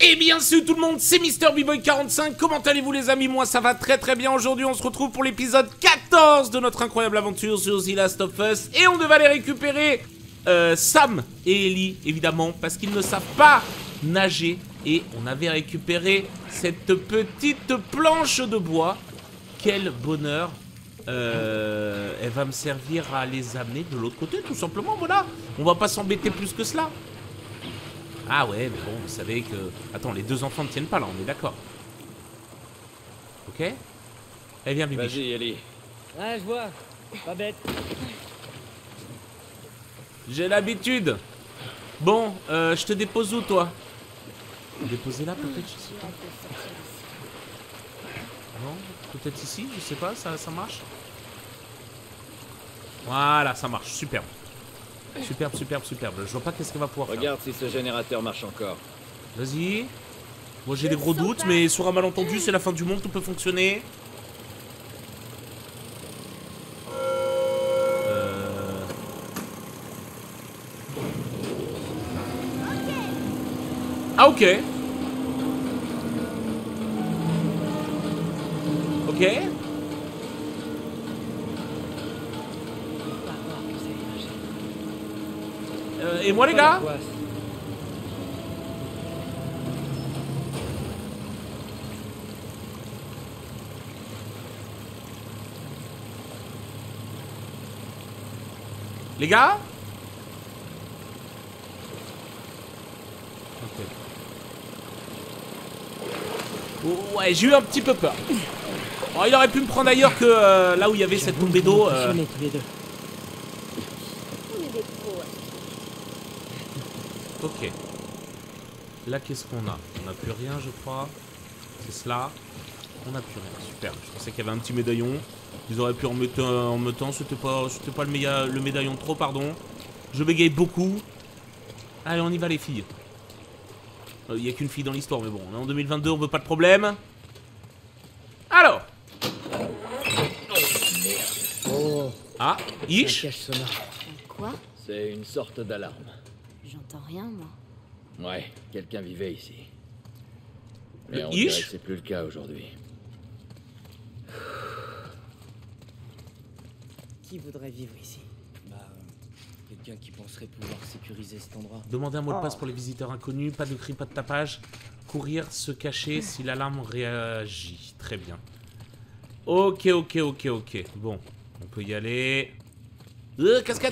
Eh bien salut tout le monde, c'est MrBboy45, comment allez-vous les amis? Moi ça va très très bien. Aujourd'hui on se retrouve pour l'épisode 14 de notre incroyable aventure sur The Last of Us. Et on devait aller récupérer Sam et Ellie évidemment, parce qu'ils ne savent pas nager. Et on avait récupéré cette petite planche de bois. Quel bonheur. Elle va me servir à les amener de l'autre côté tout simplement, voilà. On va pas s'embêter plus que cela. Ah ouais, mais bon, vous savez que... Attends, les deux enfants ne tiennent pas là, on est d'accord. Ok. Eh viens, Bibi. Vas-y, Ellie. Ah, je vois. Pas bête. J'ai l'habitude. Bon, je te dépose où, toi? Déposer là, peut-être, je sais pas. Non, peut-être ici, je sais pas, ça marche. Voilà, ça marche, superbe. Superbe, superbe, superbe. Je vois pas qu'est-ce qu'elle va pouvoir faire. Regarde si ce générateur marche encore. Vas-y. Moi j'ai des gros doutes, mais sur un malentendu, c'est la fin du monde, tout peut fonctionner. Ah ok. Ok. Et moi les gars? Les gars? Ok. Oh, ouais, j'ai eu un petit peu peur. Oh, il aurait pu me prendre ailleurs que là où il y avait cette tombée d'eau. Tous les deux. Ok. Là, qu'est-ce qu'on a? On n'a plus rien, je crois. C'est cela. On n'a plus rien. Super. Je pensais qu'il y avait un petit médaillon. Ils auraient pu en mettant. C'était pas le médaillon trop, pardon. Je bégaye beaucoup. Allez, on y va, les filles. Il n'y a qu'une fille dans l'histoire, mais bon, on est en 2022, on veut pas de problème. Alors. Oh. Ah, Ish. Un cache sonore. Quoi? C'est une sorte d'alarme. J'entends rien, moi. Ouais, quelqu'un vivait ici. Mais on Ish dirait que c'est plus le cas aujourd'hui. Qui voudrait vivre ici? Quelqu'un qui penserait pouvoir sécuriser cet endroit. Demander un mot de passe pour les visiteurs inconnus. Pas de cris, pas de tapage. Courir, se cacher si l'alarme réagit. Très bien. Ok, ok, ok, ok. Bon, on peut y aller. Cascade.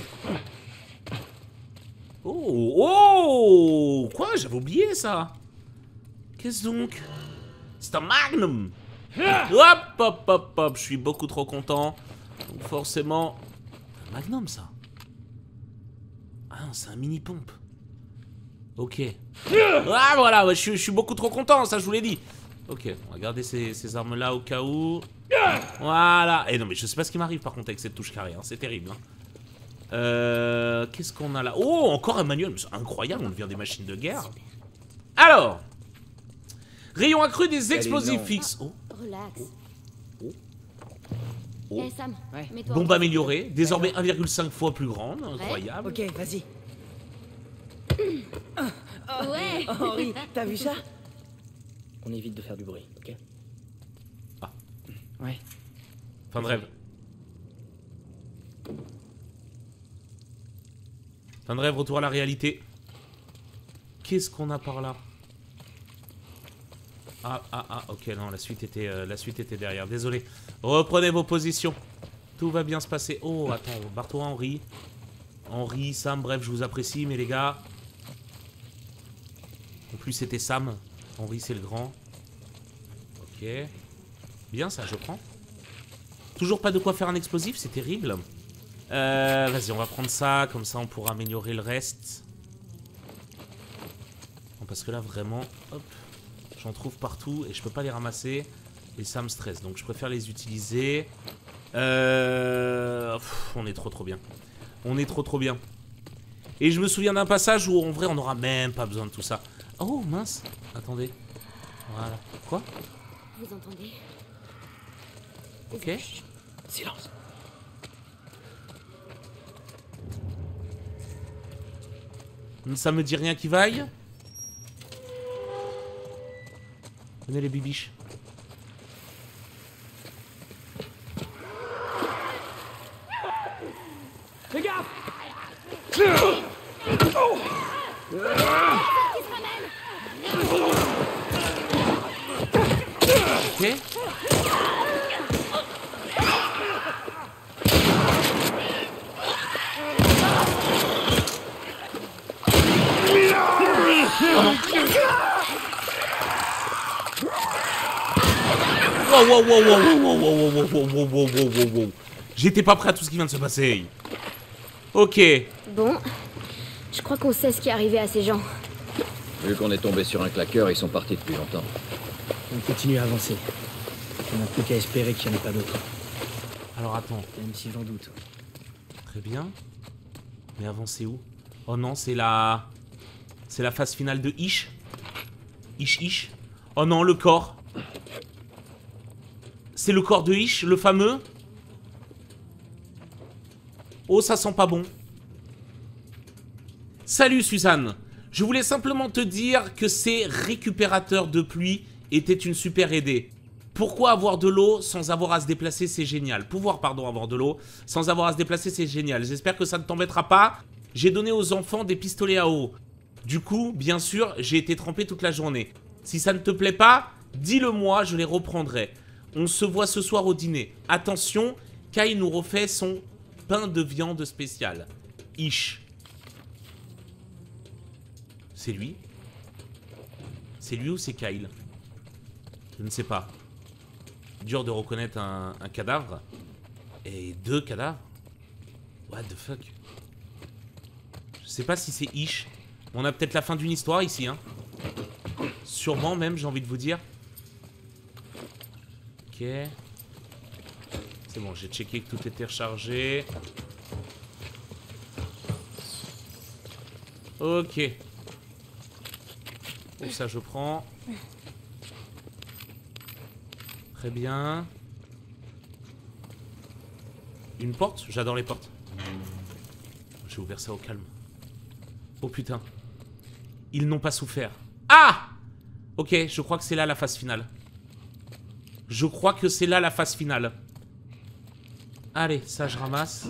Oh, oh. Quoi? J'avais oublié ça. Qu'est-ce donc? C'est un magnum. Hop, hop, hop, hop. Je suis beaucoup trop content. Donc forcément... Un magnum, ça. Ah, c'est un mini-pompe. Ok. Ah, voilà, ouais, je suis beaucoup trop content, ça, je vous l'ai dit. Ok, on va garder ces armes-là au cas où. Voilà. Et non, mais je sais pas ce qui m'arrive, par contre, avec cette touche carrée. Hein. C'est terrible. Hein. Qu'est-ce qu'on a là? Oh, encore un manuel. C'est incroyable, on devient des machines de guerre. Alors. Rayon accru des explosifs fixes. Oh. Relax. Oh. Oh. Hey Sam, Ouais. mets-toi. Bombe améliorée. Désormais 1,5 fois plus grande. Incroyable. Ok, vas-y. Ouais. Henri, t'as vu ça? On évite de faire du bruit, ok? Ah. Ouais. Fin de rêve. Fin de rêve, retour à la réalité. Qu'est-ce qu'on a par là? Ah, ok, non, la suite était derrière. Désolé. Reprenez vos positions. Tout va bien se passer. Oh, attends, barre-toi, Henri. Henri, Sam, bref, je vous apprécie, mais les gars... En plus, c'était Sam. Henri, c'est le grand. Ok. Bien, ça, je prends. Toujours pas de quoi faire un explosif, c'est terrible. Vas-y, on va prendre ça. Comme ça, on pourra améliorer le reste. Non, parce que là, vraiment... Hop. J'en trouve partout et je peux pas les ramasser. Et ça me stresse, donc je préfère les utiliser. On est trop bien. On est trop bien. Et je me souviens d'un passage où en vrai on n'aura même pas besoin de tout ça. Oh mince. Attendez. Voilà. Quoi? Vous entendez? Ok. Silence. Ça me dit rien qui vaille. Venez les bibiches. Fais gaffe! Ok. Wow. J'étais pas prêt à tout ce qui vient de se passer. Ok. Bon, je crois qu'on sait ce qui est arrivé à ces gens. Vu qu'on est tombé sur un claqueur, ils sont partis depuis longtemps. On continue à avancer. On n'a plus qu'à espérer qu'il n'y en ait pas d'autres. Alors attends. Même si j'en doute. Très bien. Mais avancer où? Oh non, c'est la... C'est la phase finale de Ish. Ish. Oh non, le corps. C'est le corps de Ish, le fameux. Oh, ça sent pas bon. Salut Suzanne. Je voulais simplement te dire que ces récupérateurs de pluie étaient une super idée. Pourquoi avoir de l'eau sans avoir à se déplacer, c'est génial. Pouvoir, pardon, avoir de l'eau sans avoir à se déplacer, c'est génial. J'espère que ça ne t'embêtera pas. J'ai donné aux enfants des pistolets à eau. Du coup, bien sûr, j'ai été trempé toute la journée. Si ça ne te plaît pas, dis-le moi, je les reprendrai. On se voit ce soir au dîner. Attention, Kai nous refait son pain de viande spécial. Ish. C'est lui? C'est lui ou c'est Kyle? Je ne sais pas. Dur de reconnaître un cadavre. Et 2 cadavres? What the fuck? Je sais pas si c'est Ish. On a peut-être la fin d'une histoire ici, hein. Sûrement même, j'ai envie de vous dire. Ok. C'est bon, j'ai checké que tout était rechargé. Ok. Oh, ça je prends. Très bien. Une porte? J'adore les portes. J'ai ouvert ça au calme. Oh putain. Ils n'ont pas souffert. Ah! Ok, je crois que c'est là la phase finale. Je crois que c'est là la phase finale. Allez, ça je ramasse.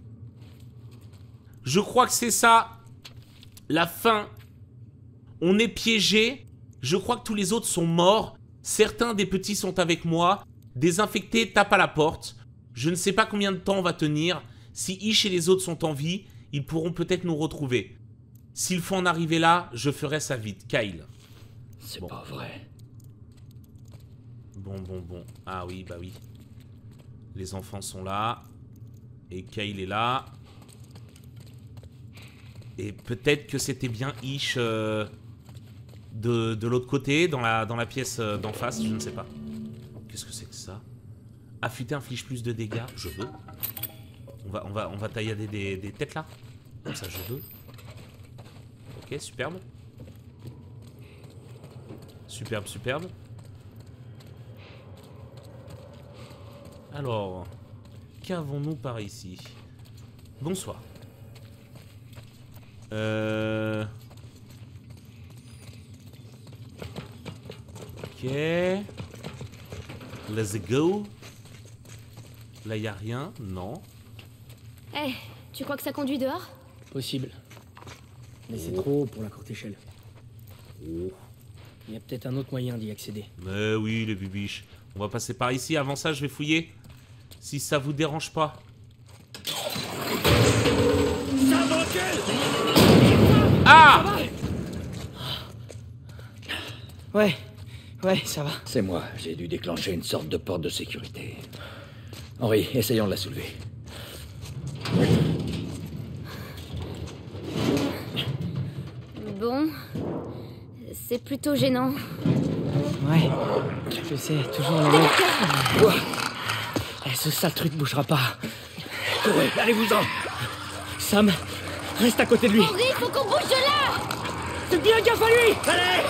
Je crois que c'est ça. La fin. On est piégé. Je crois que tous les autres sont morts. Certains des petits sont avec moi. Des infectés tapent à la porte. Je ne sais pas combien de temps on va tenir. Si Ish et les autres sont en vie, ils pourront peut-être nous retrouver. S'il faut en arriver là, je ferai ça vite. Kyle. C'est pas vrai. Bon. Ah oui, bah oui. Les enfants sont là. Et Kyle est là. Et peut-être que c'était bien Ish de l'autre côté, dans la pièce d'en face, je ne sais pas. Qu'est-ce que c'est que ça? Affûter inflige plus de dégâts, je veux. On va tailler des têtes là. Comme ça, je veux. Ok, superbe. Superbe. Alors, qu'avons-nous par ici? Bonsoir. Ok. Let's go. Là, y a rien, non. Eh, tu crois que ça conduit dehors? Possible. Mais c'est trop haut pour la courte échelle. Oh. Il y a peut-être un autre moyen d'y accéder. Mais oui, les bibiches. On va passer par ici. Avant ça, je vais fouiller. Si ça vous dérange pas. Ah! Ouais, ça va. C'est moi, j'ai dû déclencher une sorte de porte de sécurité. Henri, essayons de la soulever. Bon, c'est plutôt gênant. Ouais, je sais, toujours le même. Eh, ce sale truc bougera pas. Courez, allez-vous-en! Sam, reste à côté de lui. Henri, il faut qu'on bouge de là! Faites bien gaffe à lui! Allez!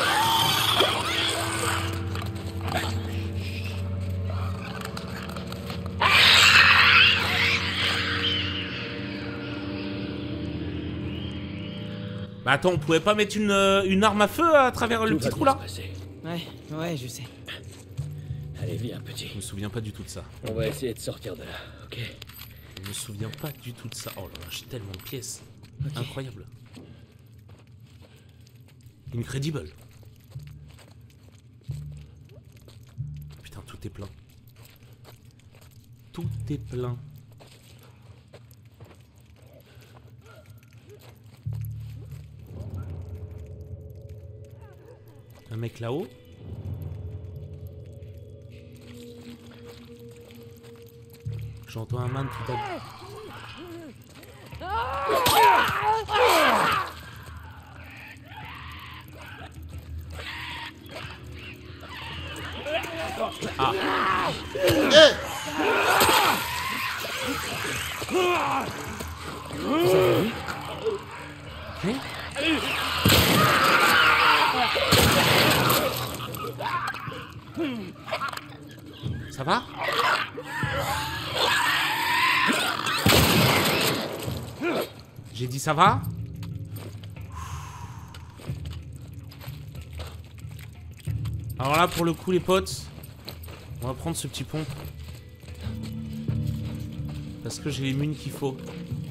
Bah attends, on pouvait pas mettre une arme à feu à travers le petit trou là? Ouais, je sais. Allez, viens, petit. Je me souviens pas du tout de ça. On va essayer de sortir de là, ok? Je me souviens pas du tout de ça. Oh là là, j'ai tellement de pièces. Ok. Incroyable. Incredible. Putain, tout est plein. Tout est plein. Un mec là-haut. J'entends un man tout à l'heure. Vous avez vu? Ça va? J'ai dit ça va? Alors là, pour le coup, les potes, on va prendre ce petit pompe. Parce que j'ai les munes qu'il faut.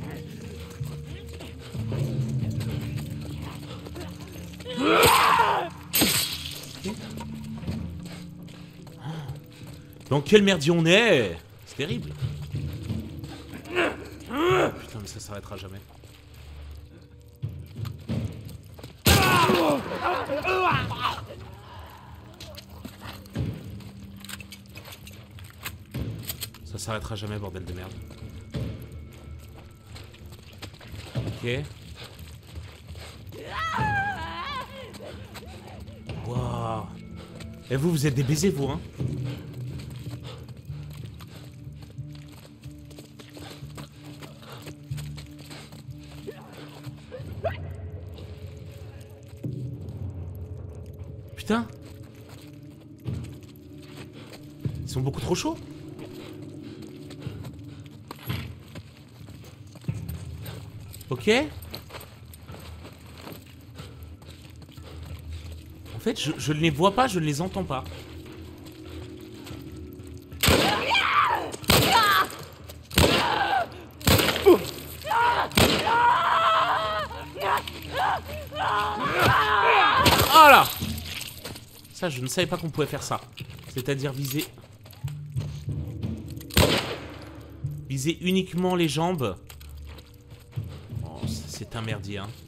Dans quel merdier on est? C'est terrible. Putain, mais ça s'arrêtera jamais. Ça s'arrêtera jamais, bordel de merde. Ok. Waouh. Et vous, vous êtes des baisers, vous, hein? Putain. Ils sont beaucoup trop chauds. Ok. En fait, je ne les vois pas, je ne les entends pas. Voilà. Ça, je ne savais pas qu'on pouvait faire ça. C'est-à-dire viser... Viser uniquement les jambes. Oh, c'est un merdier, hein.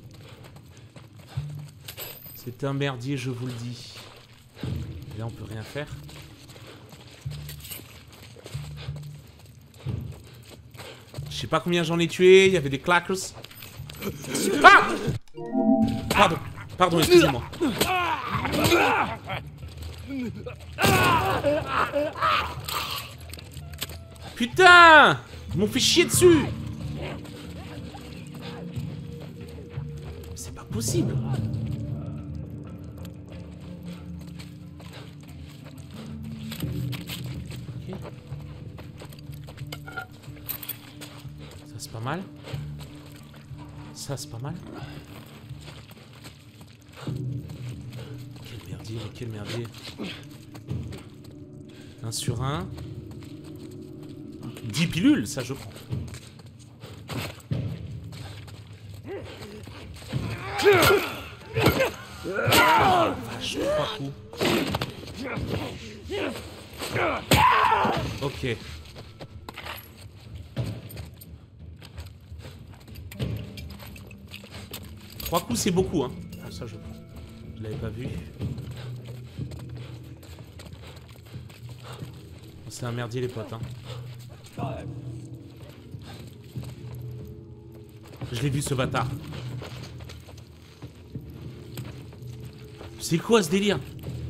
C'est un merdier, je vous le dis. Là, on peut rien faire. Je sais pas combien j'en ai tué. Il y avait des clackers. Ah! Pardon. Pardon, excusez-moi. Putain! Ils m'ont fait chier dessus! C'est pas possible! Ok. Ça c'est pas mal. Ça c'est pas mal. Quel merdier, mais quel merdier. 1 sur 1. 10 pilules, ça je prends. Oh, vache, 3 coups. Ok. Trois coups, c'est beaucoup, hein. Ah, ça je prends. Je l'avais pas vu. C'est un merdier les potes, hein. Je l'ai vu ce bâtard. C'est quoi ce délire?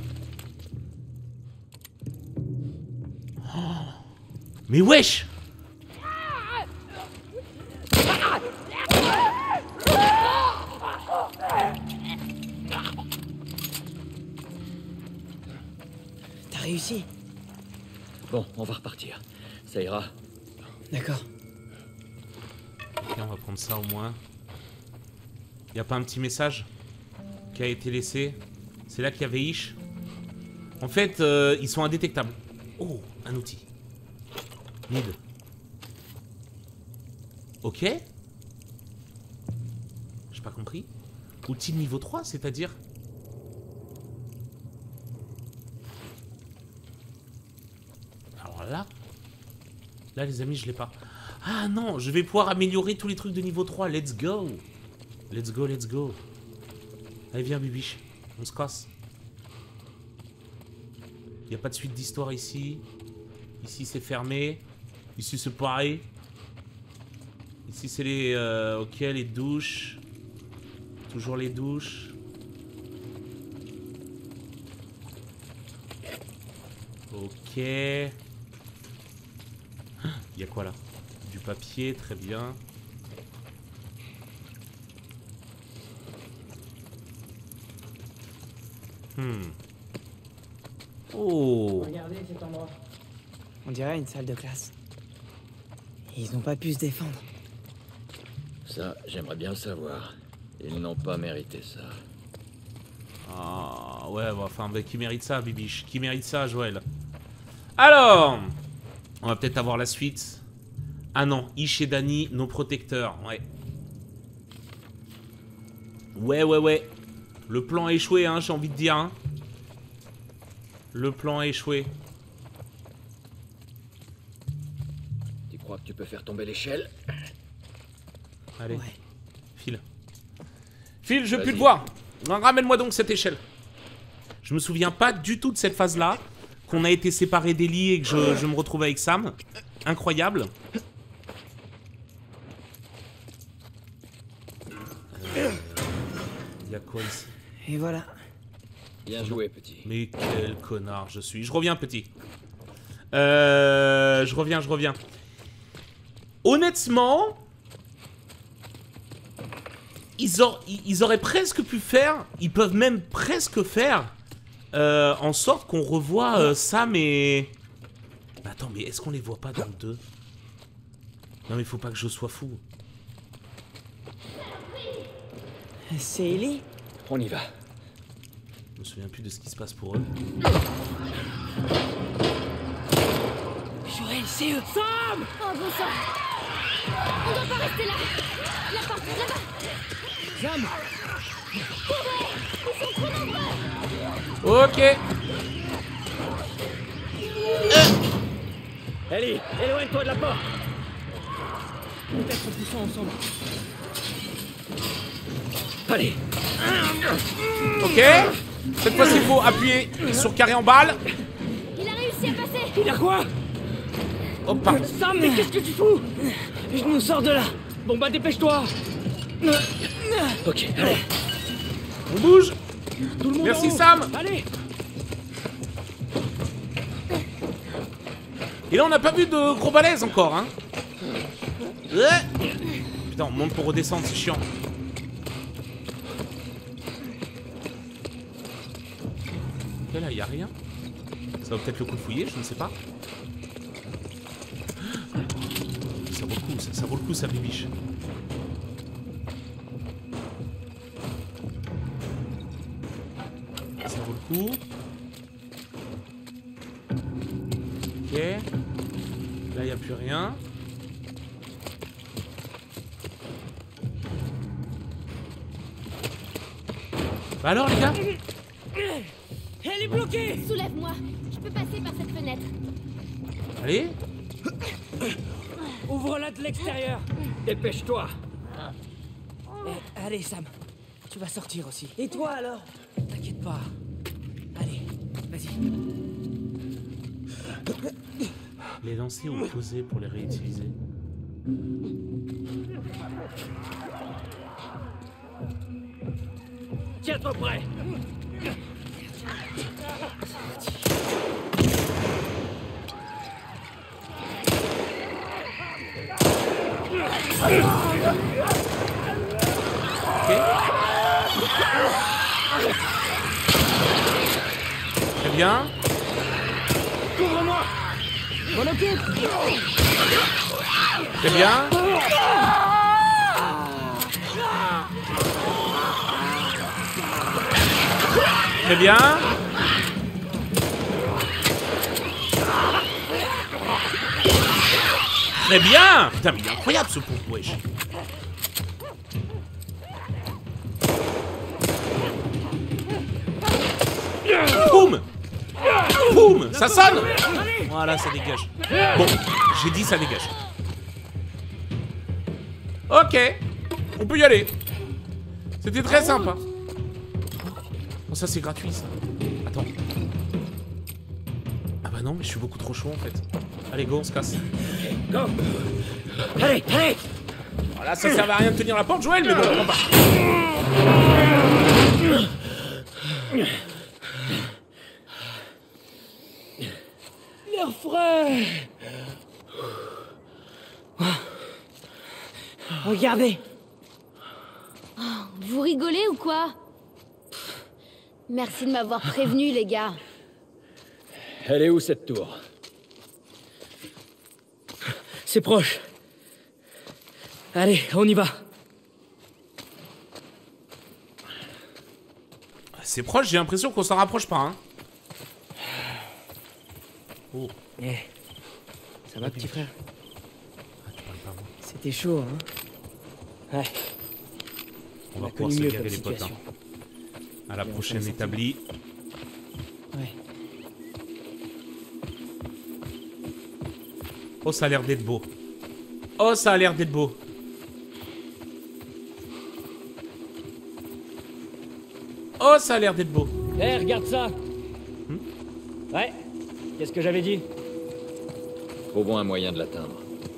Oh. Mais wesh! T'as réussi? Bon, on va repartir. Ça ira. D'accord. Ok, on va prendre ça au moins. Y a pas un petit message qui a été laissé? C'est là qu'il y avait Ish. En fait, ils sont indétectables. Oh, un outil. Mid. Ok. J'ai pas compris. Outil de niveau 3, c'est-à-dire... Alors là... Là, les amis, je l'ai pas. Ah non, je vais pouvoir améliorer tous les trucs de niveau 3. Let's go. Let's go, let's go. Allez, viens, Bibiche. On se casse. Il n'y a pas de suite d'histoire ici. Ici, c'est fermé. Ici, c'est pareil. Ici, c'est les... ok, les douches. Toujours les douches. Ok. Il y a quoi là? Du papier, très bien. Oh. Regardez cet endroit. On dirait une salle de classe. Ils n'ont pas pu se défendre. Ça, j'aimerais bien le savoir. Ils n'ont pas mérité ça. Ah, ouais, bah, enfin, bah, qui mérite ça, Bibiche? Qui mérite ça, Joël? Alors, on va peut-être avoir la suite. Ah non, Ish et Dani, nos protecteurs, ouais. Ouais. Le plan a échoué, hein, j'ai envie de dire, hein. Le plan a échoué. Tu crois que tu peux faire tomber l'échelle? Allez, Ouais. file. File, je veux plus te voir. Ramène-moi donc cette échelle. Je me souviens pas du tout de cette phase-là. Qu'on a été séparés d'Ellie et que je me retrouve avec Sam. Incroyable. Y a quoi ici? Et voilà. Bien joué, petit. Mais quel connard je suis. Je reviens, petit. Je reviens. Honnêtement... Ils auraient presque pu faire... Ils peuvent même presque faire... en sorte qu'on revoie Sam et... Bah, attends, mais est-ce qu'on les voit pas dans le 2? Non mais faut pas que je sois fou. C'est Ellie? On y va. Je me souviens plus de ce qui se passe pour eux. Joël, c'est eux! Sam! Oh bon sang. On doit pas rester là. La porte, là-bas. Sam! Ils sont trop nombreux. Ok. Ellie, éloigne-toi de la porte! Peut-être en poussant ensemble. Allez. Ok. Cette fois-ci, il faut appuyer sur carré en balle. Il a réussi à passer. Il a quoi? Hop, par- Sam, mais qu'est-ce que tu fous? Je nous sors de là! Bon bah dépêche-toi! Ok, allez. On bouge. Tout le monde Merci, en haut. Sam. Allez! Et là, on n'a pas vu de gros balaises encore, hein. Putain, on monte pour redescendre, c'est chiant. Ok, là, y a rien. Ça vaut peut-être le coup de fouiller, je ne sais pas. Ça vaut le coup, ça vaut le coup, ça, Bibiche. Ça vaut le coup. Ok. Là, il n'y a plus rien. Bah alors, les gars? Elle est bloquée! Soulève-moi. Je peux passer par cette fenêtre. Allez. Ouvre-la de l'extérieur! Dépêche-toi. Allez, Sam. Tu vas sortir aussi. Et toi alors? T'inquiète pas. Allez, vas-y. Les lancer ou poser pour les réutiliser. Tiens-toi prêt! Ok. Très bien. Couvre-moi! M'en occupe! Très bien. Très bien. Très bien. Putain, mais il est incroyable ce pompe, wesh. Boum. Boum. Ça sonne. Voilà, ça dégage. Bon, j'ai dit ça dégage. Ok. On peut y aller. C'était très sympa. Oh, ça c'est gratuit ça. Attends. Ah bah non, mais je suis beaucoup trop chaud en fait. Allez, go, on se casse. Go. Allez, allez. Voilà, ça servait à rien de tenir la porte, Joël, mais bon, on va. L'air frais. Regardez. Vous rigolez ou quoi? Merci de m'avoir prévenu, les gars. Elle est où cette tour? C'est proche. Allez, on y va. C'est proche, j'ai l'impression qu'on s'en rapproche pas, hein. Oh. Eh, ça va, petit frère? Ah, tu parles pas, moi. C'était chaud, hein? Ouais. On va a pouvoir connu se mieux gaver comme les potes, hein. situation. À la Et on prochaine connaît ça. établie. Ouais. Oh, ça a l'air d'être beau. Oh, ça a l'air d'être beau. Oh, ça a l'air d'être beau. Eh, regarde ça. Ouais. Qu'est-ce que j'avais dit? Trouvons un moyen de l'atteindre.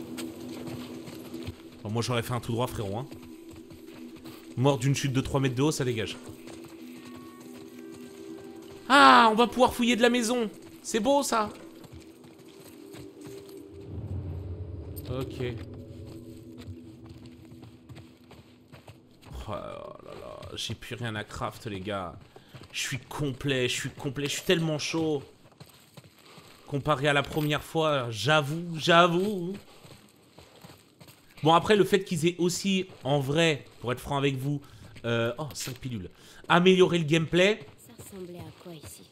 Bon, moi, j'aurais fait un tout droit, frérot, hein. Mort d'une chute de 3 mètres de haut, ça dégage. Ah, on va pouvoir fouiller de la maison. C'est beau, ça. Ok. Oh là là, j'ai plus rien à craft, les gars. Je suis complet, je suis tellement chaud. Comparé à la première fois, j'avoue. Bon, après, le fait qu'ils aient aussi, en vrai, pour être franc avec vous, oh, 5 pilules, améliorer le gameplay. Ça ressemblait à quoi ici?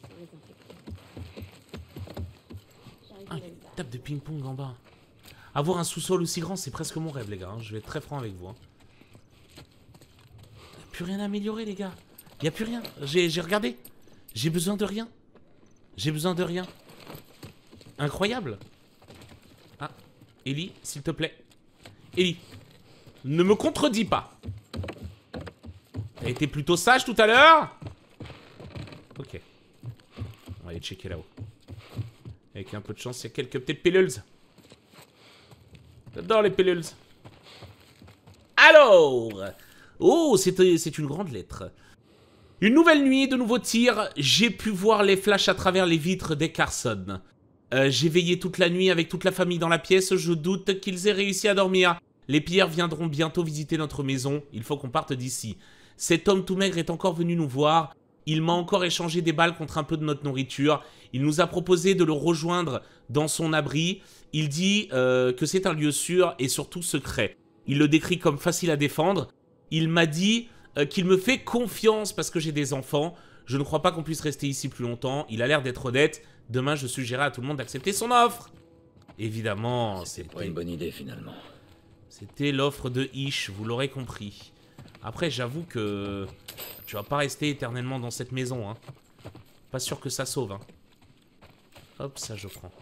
Ah, il y a une table de ping-pong en bas. Avoir un sous-sol aussi grand, c'est presque mon rêve, les gars. Hein. Je vais être très franc avec vous. Hein. Il n'y a plus rien à améliorer, les gars. Il n'y a plus rien. J'ai regardé. J'ai besoin de rien. J'ai besoin de rien. Incroyable. Ah, Ellie, s'il te plaît. Ellie, ne me contredis pas. T'as été plutôt sage tout à l'heure. Ok. On va aller checker là-haut. Avec un peu de chance, il y a quelques petites pilules. J'adore les pilules. Alors. Oh, c'est une grande lettre. Une nouvelle nuit, de nouveaux tirs. J'ai pu voir les flashs à travers les vitres des Carson. J'ai veillé toute la nuit avec toute la famille dans la pièce. Je doute qu'ils aient réussi à dormir. Les pilleurs viendront bientôt visiter notre maison. Il faut qu'on parte d'ici. Cet homme tout maigre est encore venu nous voir. Il m'a encore échangé des balles contre un peu de notre nourriture. Il nous a proposé de le rejoindre dans son abri. Il dit que c'est un lieu sûr et surtout secret. Il le décrit comme facile à défendre. Il m'a dit qu'il me fait confiance parce que j'ai des enfants. Je ne crois pas qu'on puisse rester ici plus longtemps. Il a l'air d'être honnête. Demain, je suggérerai à tout le monde d'accepter son offre. Évidemment, C'est pas une bonne idée finalement. c'était l'offre de Ish, vous l'aurez compris. Après, j'avoue que tu vas pas rester éternellement dans cette maison. Hein. Pas sûr que ça sauve. Hein. Hop, ça je prends.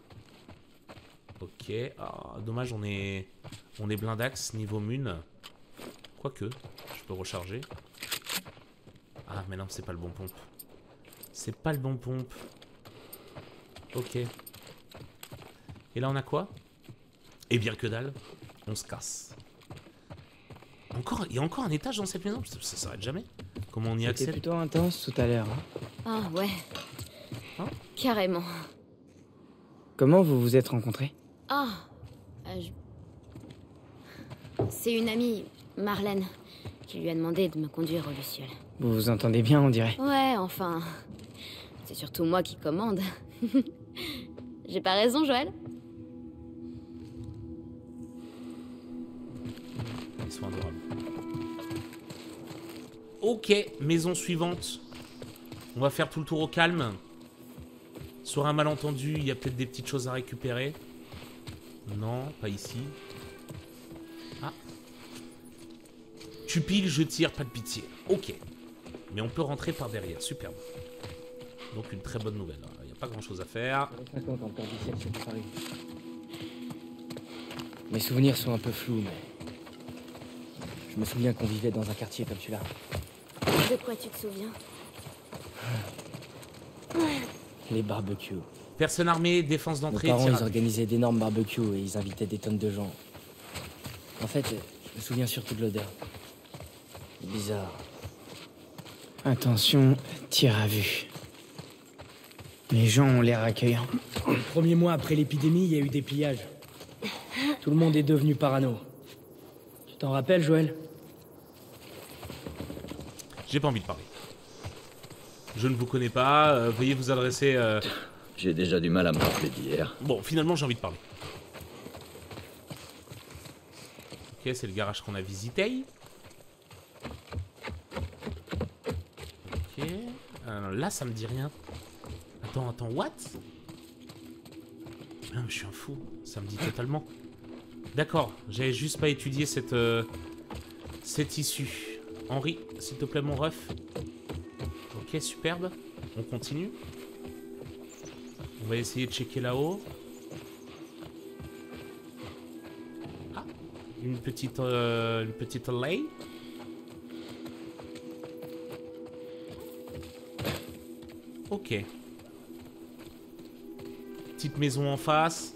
Ok. Ah, dommage, on est blindax niveau mun. Quoique, je peux recharger. Ah, mais non, c'est pas le bon pompe. C'est pas le bon pompe. Ok. Et là, on a quoi? Eh bien, que dalle. On se casse. Encore, il y a encore un étage dans cette maison? Ça s'arrête jamais. Comment on y C'était accède? plutôt intense tout à l'heure. Hein. Ah ouais. Hein? Carrément. Comment vous vous êtes rencontrés? Ah. C'est une amie, Marlène, qui lui a demandé de me conduire au Luciole. Vous vous entendez bien, on dirait. Ouais, enfin. C'est surtout moi qui commande. J'ai pas raison, Joël? Ils sont adorables. Ok, maison suivante. On va faire tout le tour au calme. Sur un malentendu, il y a peut-être des petites choses à récupérer. Non, pas ici. Ah. Tu piles, je tire, pas de pitié. Ok. Mais on peut rentrer par derrière, superbe. Donc une très bonne nouvelle. Il n'y a pas grand chose à faire. 50 en peur 17, c'est Paris. Mes souvenirs sont un peu flous, mais... Je me souviens qu'on vivait dans un quartier comme celui-là. De quoi tu te souviens? Les barbecues. Personne armée, défense Nos d'entrée, parents, tir à ils vue. organisaient d'énormes barbecues et ils invitaient des tonnes de gens. En fait, je me souviens surtout de l'odeur. Bizarre. Attention, tir à vue. Les gens ont l'air accueillants. Le premier mois après l'épidémie, il y a eu des pillages. Tout le monde est devenu parano. Tu t'en rappelles, Joël? J'ai pas envie de parler. Je ne vous connais pas, veuillez vous adresser... J'ai déjà du mal à me rappeler d'hier. Bon, finalement, j'ai envie de parler. Ok, c'est le garage qu'on a visité. Ok. Là, ça me dit rien. Attends, what? Ah, mais je suis un fou. Ça me dit totalement. D'accord, j'avais juste pas étudié cette issue. Henri, s'il te plaît, mon ref. Ok, superbe. On continue. On va essayer de checker là-haut. Ah, une petite lay. Ok. Petite maison en face.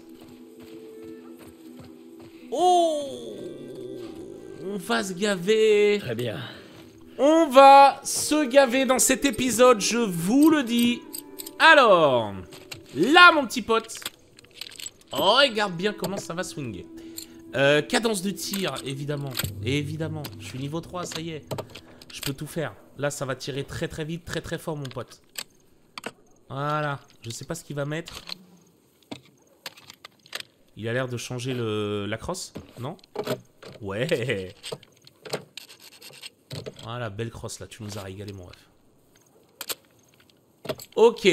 Oh! On va se gaver. Très bien. On va se gaver dans cet épisode, je vous le dis. Alors, là, mon petit pote. Oh, regarde bien comment ça va swinguer. Cadence de tir, évidemment. Évidemment, je suis niveau 3, ça y est. Je peux tout faire. Là, ça va tirer très très vite, très très fort, mon pote. Voilà, je sais pas ce qu'il va mettre. Il a l'air de changer la crosse, non? Ouais. Voilà, belle crosse là, tu nous as régalé, mon ref. Ok.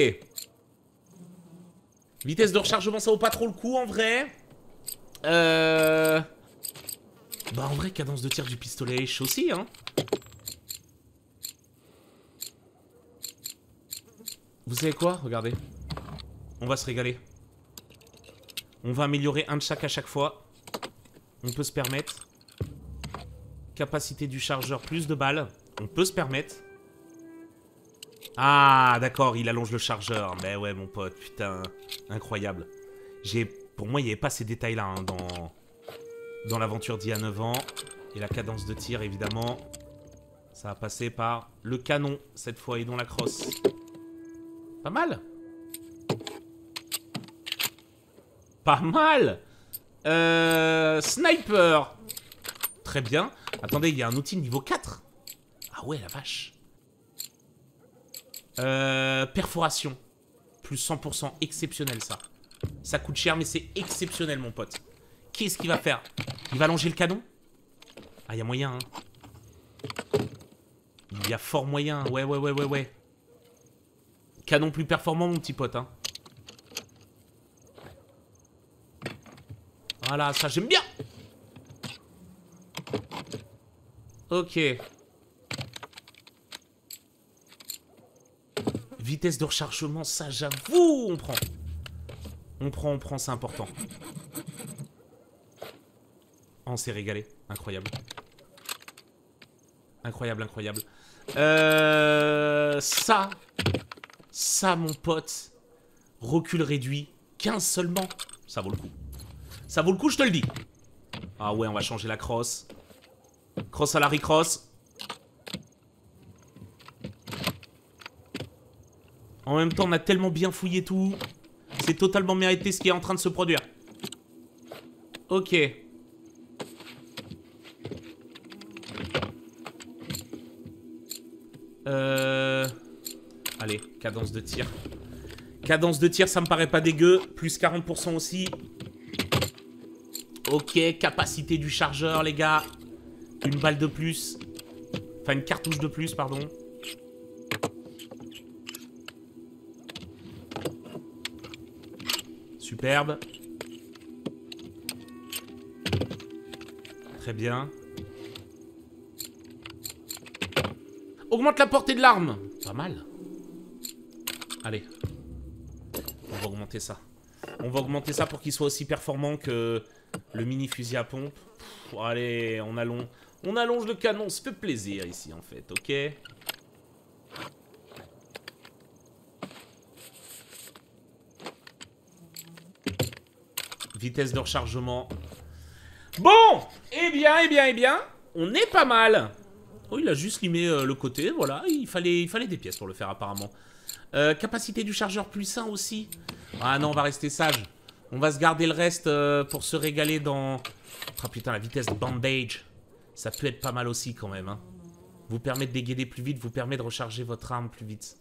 Vitesse de rechargement, ça vaut pas trop le coup en vrai. Bah en vrai, cadence de tir du pistolet H aussi, hein. Vous savez quoi? Regardez. On va se régaler. On va améliorer un de chaque à chaque fois. On peut se permettre. Capacité du chargeur, plus de balles. On peut se permettre. Ah, d'accord, il allonge le chargeur. Mais ouais, mon pote, putain. Incroyable. Pour moi, il n'y avait pas ces détails-là hein, dans l'aventure d'il y a 9 ans. Et la cadence de tir, évidemment. Ça va passer par le canon, cette fois, et non la crosse. Pas mal. Pas mal. Sniper. Très bien. Attendez, il y a un outil niveau 4. Ah ouais, la vache. Perforation. Plus 100%. Exceptionnel, ça. Ça coûte cher, mais c'est exceptionnel, mon pote. Qu'est-ce qu'il va faire? Il va allonger le canon? Ah, il y a moyen, hein. Il y a fort moyen. Ouais. Canon plus performant, mon petit pote, hein. Voilà, ça, j'aime bien. Ok. Vitesse de rechargement, ça, j'avoue, on prend. On prend, c'est important. Oh, on s'est régalé. Incroyable. Incroyable. Ça, mon pote. Recul réduit. 15 seulement. Ça vaut le coup. Ça vaut le coup, je te le dis. Ah ouais, on va changer la crosse. Crosse à la recrosse. En même temps, on a tellement bien fouillé tout. C'est totalement mérité ce qui est en train de se produire. Ok. Allez, cadence de tir. Cadence de tir, ça me paraît pas dégueu. Plus 40% aussi. Ok, capacité du chargeur, les gars. Une balle de plus. Enfin, une cartouche de plus, pardon. Superbe. Très bien. Augmente la portée de l'arme. Pas mal. Allez. On va augmenter ça. On va augmenter ça pour qu'il soit aussi performant que le mini fusil à pompe. Pff, allez, on allonge le canon. On se fait plaisir ici, en fait, ok? Vitesse de rechargement. Bon! Eh bien. On est pas mal. Oh, il a juste limé le côté, voilà. Il fallait des pièces pour le faire, apparemment. Capacité du chargeur plus 1 aussi. Ah non, on va rester sage. On va se garder le reste pour se régaler dans... Ah putain, la vitesse de bandage. Ça peut être pas mal aussi, quand même. Hein. Vous permet de dégainer plus vite, vous permet de recharger votre arme plus vite.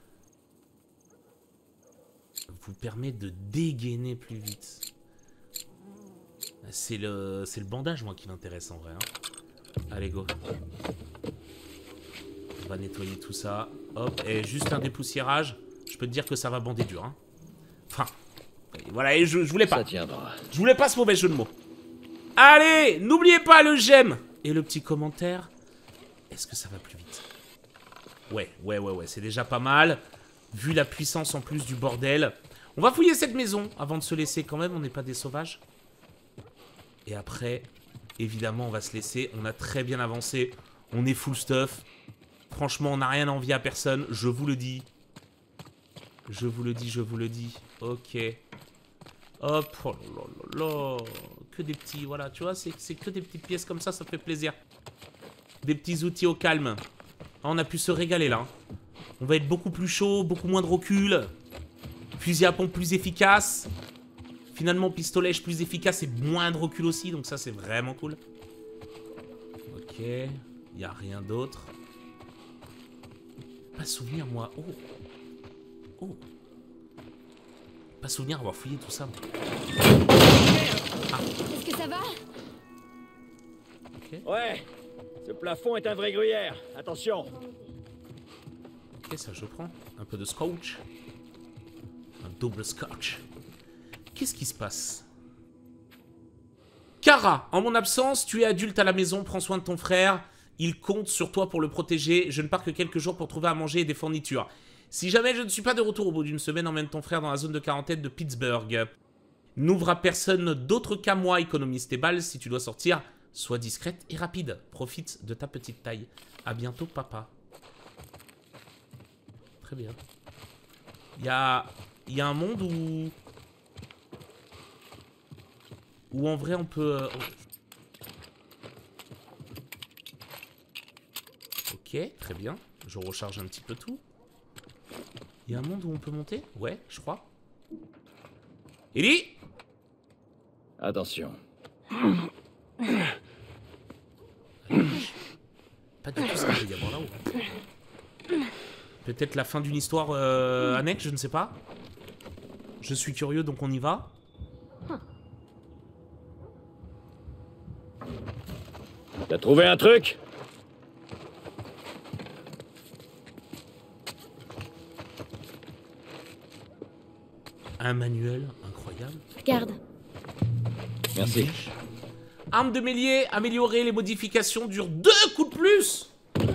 Vous permet de dégainer plus vite. C'est le bandage, moi, qui m'intéresse, en vrai. Hein. Allez, go. On va nettoyer tout ça. Hop, et juste un dépoussiérage. Je peux te dire que ça va bander dur. Hein. Enfin, voilà, et je voulais pas. Ça tiendra. Je voulais pas ce mauvais jeu de mots. Allez, n'oubliez pas le j'aime et le petit commentaire. Est-ce que ça va plus vite? Ouais, c'est déjà pas mal. Vu la puissance en plus du bordel. On va fouiller cette maison avant de se laisser quand même. On n'est pas des sauvages. Et après, évidemment, on va se laisser. On a très bien avancé. On est full stuff. Franchement, on n'a rien à envier à personne. Je vous le dis. Je vous le dis. Ok. Hop. Oh là là. Que des petits, voilà. Tu vois, c'est que des petites pièces comme ça fait plaisir. Des petits outils au calme. Ah, on a pu se régaler là. On va être beaucoup plus chaud, beaucoup moins de recul. Fusil à pompe plus efficace. Finalement, pistolet plus efficace et moins de recul aussi. Donc ça, c'est vraiment cool. Ok. Il n'y a rien d'autre. Pas souvenir, moi. Oh. Pas souvenir avoir fouillé tout ça. Ah. Est-ce que ça va? Ok. Ouais, ce plafond est un vrai gruyère. Attention. Ok, ça je prends. Un peu de scotch. Un double scotch. Qu'est-ce qui se passe? Kara, en mon absence, tu es adulte à la maison, prends soin de ton frère. Il compte sur toi pour le protéger. Je ne pars que quelques jours pour trouver à manger et des fournitures. Si jamais je ne suis pas de retour au bout d'une semaine, emmène ton frère dans la zone de quarantaine de Pittsburgh. N'ouvre à personne d'autre qu'à moi, économise tes balles. Si tu dois sortir, sois discrète et rapide. Profite de ta petite taille. À bientôt, papa. Très bien. Il y a un monde où en vrai on peut... Ok, très bien. Je recharge un petit peu tout. Il y a un monde où on peut monter? Ouais, je crois. Ellie? Attention. Pas du tout ce qu'il peut y avoir là-haut. Peut-être la fin d'une histoire annexe, je ne sais pas. Je suis curieux, donc on y va. T'as trouvé un truc? Un manuel incroyable. Regarde. Merci. Arme de mêlier, améliorer les modifications durent 2 coups de plus.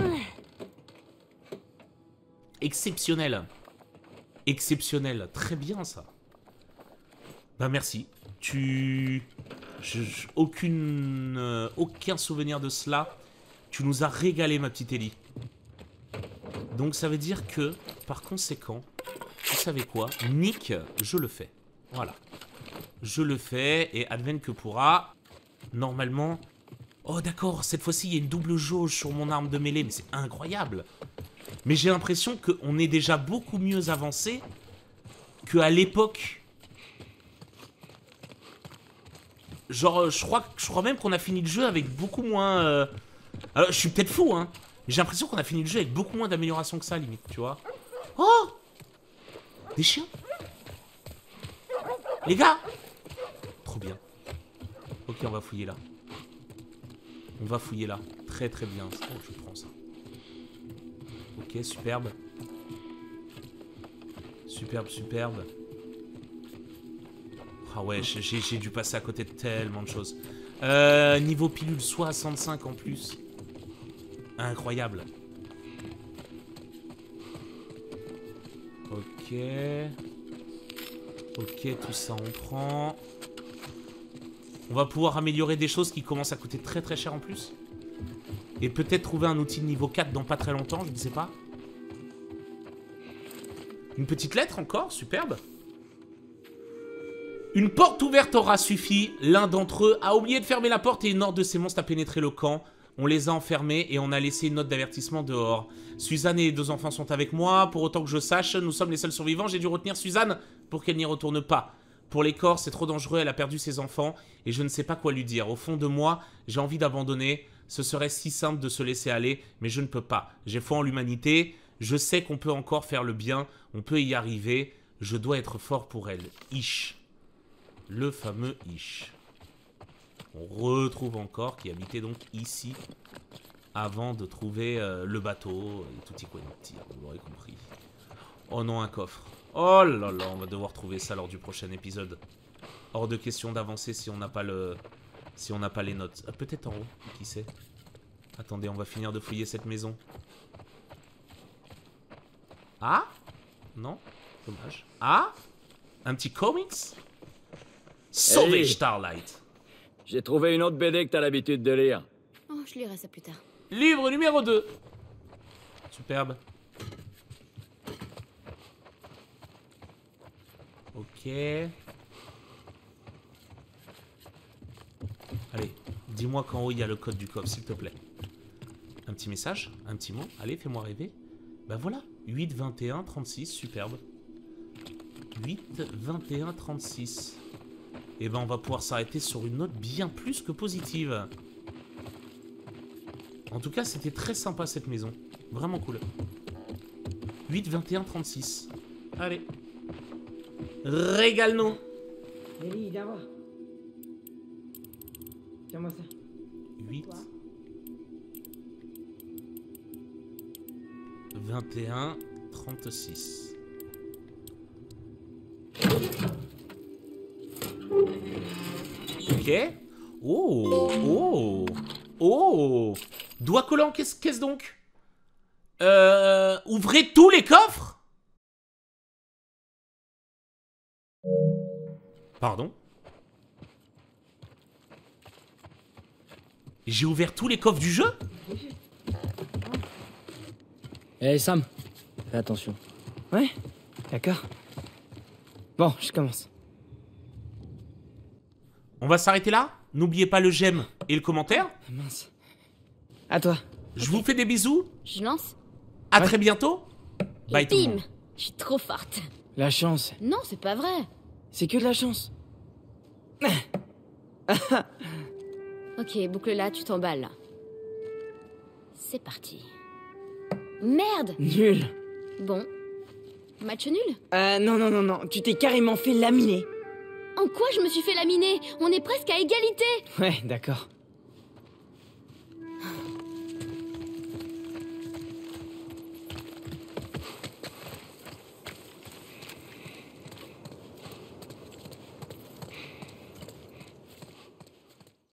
Exceptionnel. Exceptionnel. Très bien, ça. Bah, merci. Aucun souvenir de cela. Tu nous as régalé, ma petite Ellie. Donc, ça veut dire que, par conséquent, vous savez quoi? Nick, je le fais. Voilà. Je le fais, et advienne que pourra. Normalement... Oh, d'accord, cette fois-ci, il y a une double jauge sur mon arme de mêlée, mais c'est incroyable. Mais j'ai l'impression qu'on est déjà beaucoup mieux avancé qu'à l'époque. Genre, je crois même qu'on a fini le jeu avec beaucoup moins... Alors, je suis peut-être fou, hein. Mais j'ai l'impression qu'on a fini le jeu avec beaucoup moins d'amélioration que ça, limite, tu vois. Oh! Des chiens? Les gars! Trop bien. Ok, on va fouiller là. On va fouiller là. Très très bien. Oh, je prends ça. Ok, superbe. Superbe, superbe. Ah ouais, j'ai dû passer à côté de tellement de choses. Niveau pilule, 65 en plus. Incroyable. Ok. Ok, tout ça on prend. On va pouvoir améliorer des choses qui commencent à coûter très très cher en plus. Et peut-être trouver un outil de niveau 4 dans pas très longtemps, je ne sais pas. Une petite lettre encore, superbe. Une porte ouverte aura suffi. L'un d'entre eux a oublié de fermer la porte et une horde de ces monstres a pénétré le camp. On les a enfermés et on a laissé une note d'avertissement dehors. Suzanne et les 2 enfants sont avec moi. Pour autant que je sache, nous sommes les seuls survivants. J'ai dû retenir Suzanne pour qu'elle n'y retourne pas. Pour les corps, c'est trop dangereux. Elle a perdu ses enfants et je ne sais pas quoi lui dire. Au fond de moi, j'ai envie d'abandonner. Ce serait si simple de se laisser aller, mais je ne peux pas. J'ai foi en l'humanité. Je sais qu'on peut encore faire le bien. On peut y arriver. Je dois être fort pour elle. Ish. Le fameux Ish. On retrouve encore qui habitait donc ici avant de trouver le bateau et tutti quanti, vous l'aurez compris. Oh non, un coffre. Oh là là, on va devoir trouver ça lors du prochain épisode. Hors de question d'avancer si on n'a pas le... Si on n'a pas les notes. Ah, peut-être en haut, qui sait. Attendez, on va finir de fouiller cette maison. Ah? Non? Dommage. Ah? Un petit comics? Sauvage Hey. Starlight. J'ai trouvé une autre BD que t'as l'habitude de lire. Oh, je lirai ça plus tard. Livre numéro 2. Superbe. Ok. Allez, dis-moi qu'en haut il y a le code du coffre, s'il te plaît. Un petit message, un petit mot. Allez, fais-moi rêver. Ben voilà, 8, 21, 36, superbe. 8, 21, 36. Et ben on va pouvoir s'arrêter sur une note bien plus que positive. En tout cas, c'était très sympa cette maison. Vraiment cool. 8, 21, 36. Allez. Régale-nous. Ellie, viens voir. Tiens-moi ça. 8. 21, 36. Ok. Oh, oh, oh. Doigt collant, qu'est-ce donc? Ouvrez tous les coffres? Pardon? J'ai ouvert tous les coffres du jeu? Eh Sam, fais attention. Ouais, d'accord. Bon, je commence. On va s'arrêter là? N'oubliez pas le j'aime et le commentaire. Ah, mince. À toi. Je vous fais des bisous. Je lance. À très bientôt. Et Bye tout le bim. monde. Je suis trop forte. La chance. Non, c'est pas vrai. C'est que de la chance. Ok, boucle là, tu t'emballes là. C'est parti. Merde. Nul. Bon. Match nul? Non. Tu t'es carrément fait laminer. En quoi je me suis fait laminer? On est presque à égalité. Ouais, d'accord.